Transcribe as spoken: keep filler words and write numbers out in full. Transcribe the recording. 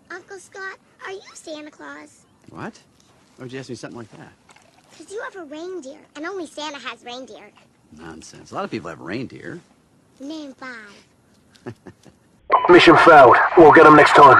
Uncle Scott, are you Santa Claus? What? Why would you ask me something like that? Because you have a reindeer, and only Santa has reindeer. Nonsense. A lot of people have reindeer. Name five. Mission failed. We'll get them next time.